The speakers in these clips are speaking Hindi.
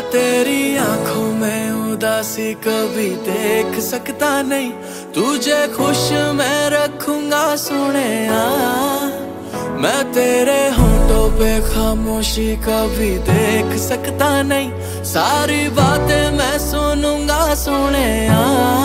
तेरी आंखों में उदासी कभी देख सकता नहीं, तुझे खुश मैं रखूंगा सोनिया। मैं तेरे होंठों पे खामोशी कभी देख सकता नहीं, सारी बातें मैं सुनूंगा सोनिया।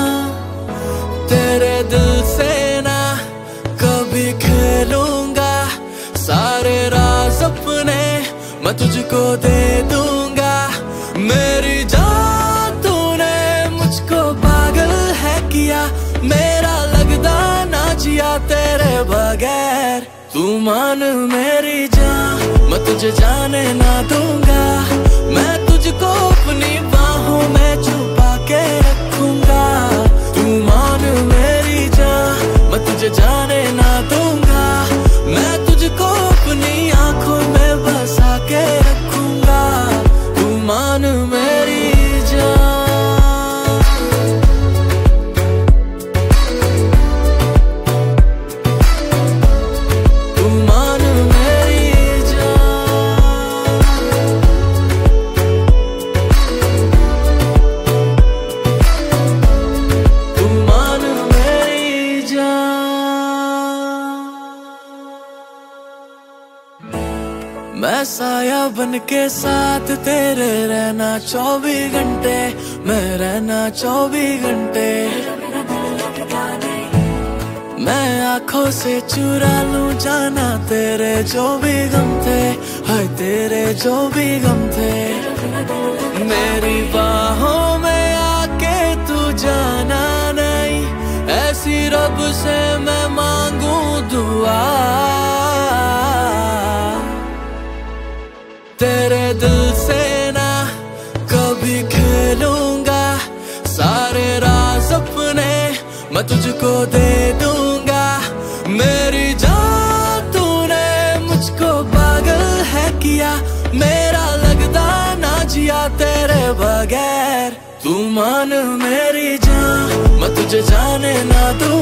तेरे दिल से ना कभी खेलूंगा, सारे राज अपने मैं तुझको दे दूंगा। मेरी जान तूने मुझको पागल है किया, मेरा लगदा ना जिया तेरे बगैर। तू मान मेरी जान, मैं तुझे जाने ना दूंगा, मैं तुझको अपनी बाहों में छुपा के रखूंगा। तू मान मेरी जान, मैं तुझे जाने ना दूंगा, मैं तुझको अपनी आंखों में बसा के रखूंगा। तू मान मेरी मैं साया बन के साथ तेरे रहना 24 घंटे, मैं रहना 24 घंटे। मैं आंखों से चुरा लूं जाना तेरे जो भी गम थे, हाय तेरे जो भी गम थे। मेरी बाहों में आके तू जाना नहीं, ऐसी रब से मैं मांगू दुआ। तेरे दिल से ना कभी खेलूंगा, सारे राज अपने मैं तुझको दे दूंगा। मेरी जान तूने मुझको पागल है किया, मेरा लगदा ना जिया तेरे बगैर। तू मान मेरी जान, मैं तुझे जाने ना दूं।